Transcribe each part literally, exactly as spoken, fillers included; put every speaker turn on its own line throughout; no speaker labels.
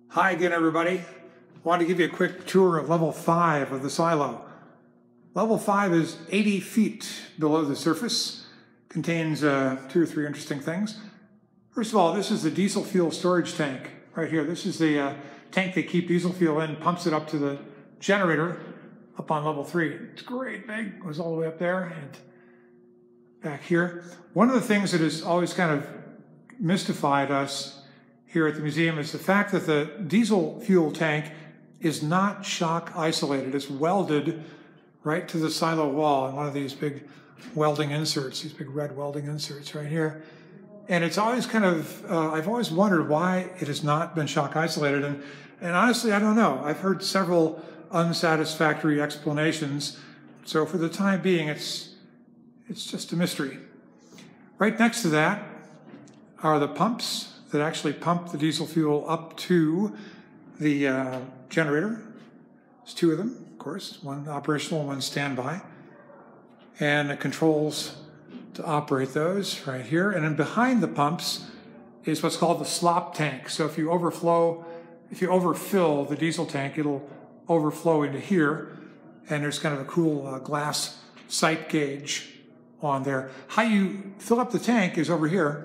Hi again, everybody. I wanted to give you a quick tour of level five of the silo. Level five is eighty feet below the surface, contains uh, two or three interesting things. First of all, this is the diesel fuel storage tank right here. This is the uh, tank they keep diesel fuel in, pumps it up to the generator up on level three. It's great big, goes all the way up there and back here. One of the things that has always kind of mystified us here at the museum is the fact that the diesel fuel tank is not shock isolated. It's welded right to the silo wall in one of these big welding inserts, these big red welding inserts right here. And it's always kind of, uh, I've always wondered why it has not been shock isolated. And, and honestly, I don't know. I've heard several unsatisfactory explanations. So for the time being, it's, it's just a mystery. Right next to that are the pumps that actually pump the diesel fuel up to the uh, generator. There's two of them, of course, one operational, one standby. And the controls to operate those right here. And then behind the pumps is what's called the slop tank. So if you overflow, if you overfill the diesel tank, it'll overflow into here. And there's kind of a cool uh, glass sight gauge on there. How you fill up the tank is over here.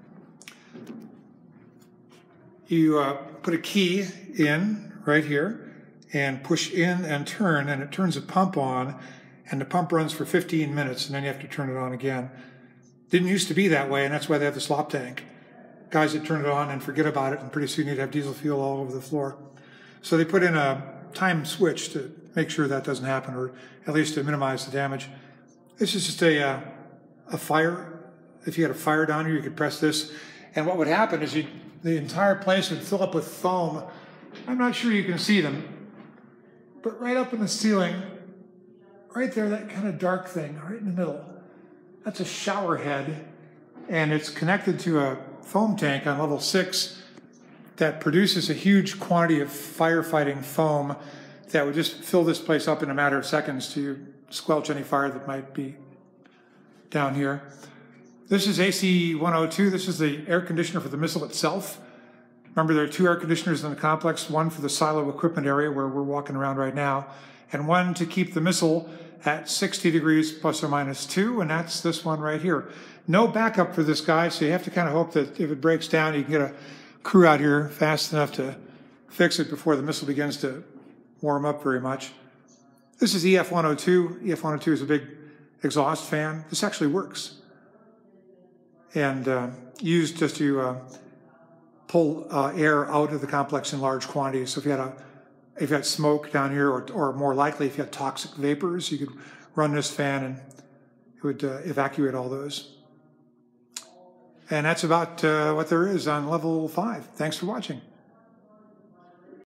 You uh, put a key in right here and push in and turn, and it turns a pump on, and the pump runs for fifteen minutes, and then you have to turn it on again. Didn't used to be that way, and that's why they have the slop tank. Guys that turn it on and forget about it, and pretty soon you'd have diesel fuel all over the floor. So they put in a time switch to make sure that doesn't happen, or at least to minimize the damage. This is just a, uh, a fire. If you had a fire down here, you could press this, and what would happen is you the entire place would fill up with foam. I'm not sure you can see them, but right up in the ceiling, right there, that kind of dark thing, right in the middle, that's a shower head, and it's connected to a foam tank on level six that produces a huge quantity of firefighting foam that would just fill this place up in a matter of seconds to squelch any fire that might be down here. This is A C one oh two. This is the air conditioner for the missile itself. Remember, there are two air conditioners in the complex, one for the silo equipment area where we're walking around right now, and one to keep the missile at sixty degrees plus or minus two, and that's this one right here. No backup for this guy, so you have to kind of hope that if it breaks down, you can get a crew out here fast enough to fix it before the missile begins to warm up very much. This is E F one oh two. E F one oh two is a big exhaust fan. This actually works, and uh, used just to uh, pull uh, air out of the complex in large quantities. So if you had a, if you had smoke down here, or, or more likely if you had toxic vapors, you could run this fan and it would uh, evacuate all those. And that's about uh, what there is on level five. Thanks for watching.